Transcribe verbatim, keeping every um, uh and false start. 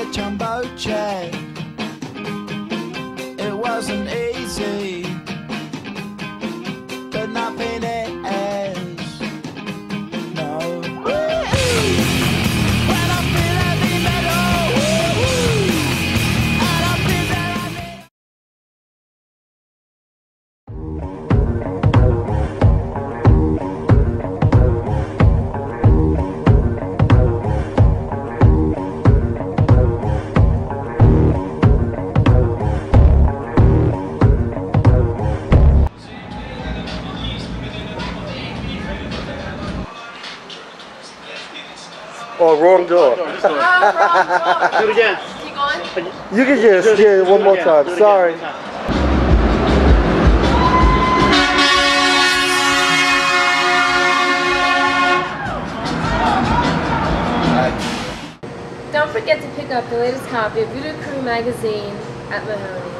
a jumbo jet. It wasn't easy, but nothing is. No. When I feel heavy metal, and I feel that I need. Oh, wrong door. Oh, wrong door. Do it again. Keep going. You can just, yeah, one more time. Sorry. Don't forget to pick up the latest copy of VoodooCru Magazine at Mahony.